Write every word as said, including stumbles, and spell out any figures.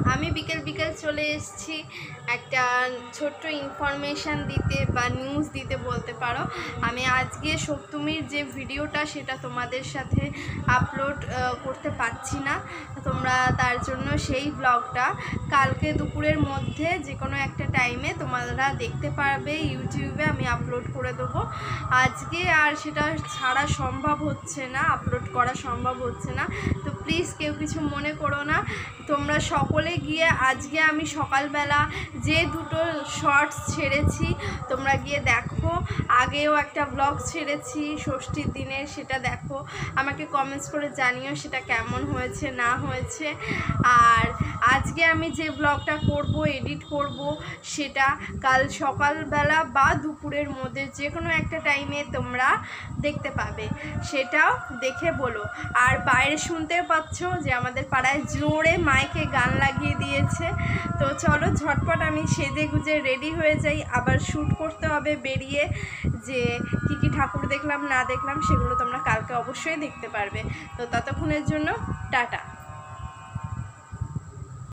আমি বিকেল বিকেল চলে এসেছি একটা ছোট্ট ইনফরমেশান দিতে বা নিউজ দিতে বলতে পারো। আমি আজকে সপ্তমীর যে ভিডিওটা সেটা তোমাদের সাথে আপলোড করতে পারছি না, তোমরা তার জন্য সেই ব্লগটা কালকে দুপুরের মধ্যে যে কোনো একটা টাইমে তোমরা দেখতে পারবে ইউটিউবে, আমি আপলোড করে দেবো। আজকে আর সেটা ছাড়া সম্ভব হচ্ছে না, আপলোড করা সম্ভব হচ্ছে না, তো প্লিজ কেউ কিছু মনে করো না। তোমরা সকলে গিয়ে আজকে আমি সকালবেলা যে দুটো শর্টস ছেড়েছি তোমরা গিয়ে দেখো। আগেও একটা ব্লগ ছেড়েছি ষষ্ঠীর দিনের, সেটা দেখো, আমাকে কমেন্টস করে জানিও সেটা কেমন হয়েছে না হয়েছে। আর আজকে আমি যে ব্লগটা করব, এডিট করব, সেটা কাল সকালবেলা বা দুপুরের মধ্যে যে কোনো একটা টাইমে তোমরা দেখতে পাবে, সেটাও দেখে বলো। আর বাইরে শুনতে পাচ্ছ যে আমাদের পাড়ায় জোরে মাইকে গান লাগিয়ে দিয়েছে। তো চলো ঝটপট আমি সেজে গুজে রেডি হয়ে যাই, আবার শ্যুট করতে হবে বেরিয়ে, যে কী কী ঠাকুর দেখলাম না দেখলাম সেগুলো তোমরা কালকে অবশ্যই দেখতে পারবে। তো ততক্ষণের জন্য টাটা।